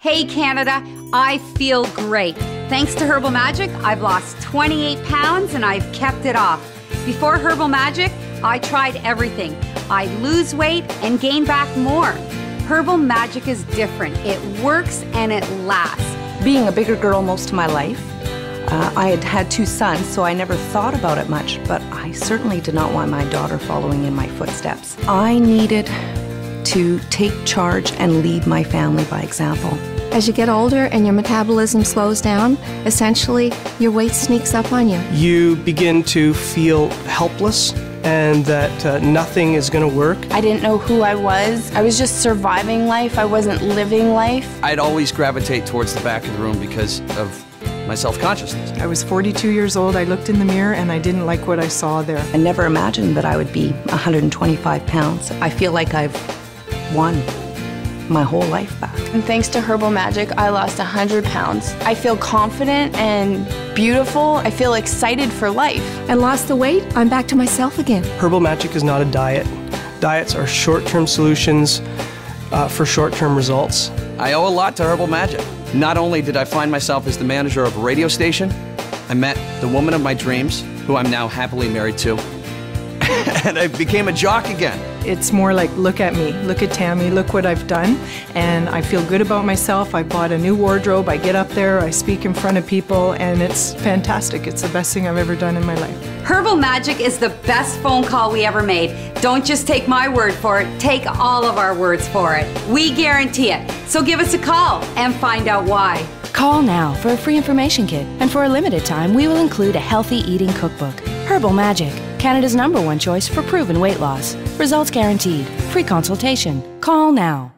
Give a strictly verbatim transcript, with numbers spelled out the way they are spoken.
Hey Canada, I feel great. Thanks to Herbal Magic, I've lost twenty-eight pounds and I've kept it off. Before Herbal Magic, I tried everything. I'd lose weight and gain back more. Herbal Magic is different. It works and it lasts. Being a bigger girl most of my life, uh, I had had two sons, so I never thought about it much, but I certainly did not want my daughter following in my footsteps. I needed to take charge and lead my family by example. As you get older and your metabolism slows down, essentially your weight sneaks up on you. You begin to feel helpless and that uh, nothing is going to work. I didn't know who I was. I was just surviving life. I wasn't living life. I'd always gravitate towards the back of the room because of my self-consciousness. I was forty-two years old. I looked in the mirror and I didn't like what I saw there. I never imagined that I would be one hundred twenty-five pounds. I feel like I've won my whole life back. And thanks to Herbal Magic, I lost one hundred pounds. I feel confident and beautiful. I feel excited for life. And lost the weight, I'm back to myself again. Herbal Magic is not a diet. Diets are short-term solutions uh, for short-term results. I owe a lot to Herbal Magic. Not only did I find myself as the manager of a radio station, I met the woman of my dreams, who I'm now happily married to, and I became a jock again. It's more like, look at me, look at Tammy, look what I've done, and I feel good about myself. I bought a new wardrobe, I get up there, I speak in front of people, and it's fantastic. It's the best thing I've ever done in my life. Herbal Magic is the best phone call we ever made. Don't just take my word for it, take all of our words for it. We guarantee it. So give us a call and find out why. Call now for a free information kit, and for a limited time, we will include a healthy eating cookbook. Herbal Magic, Canada's number one choice for proven weight loss. Results guaranteed. Free consultation. Call now.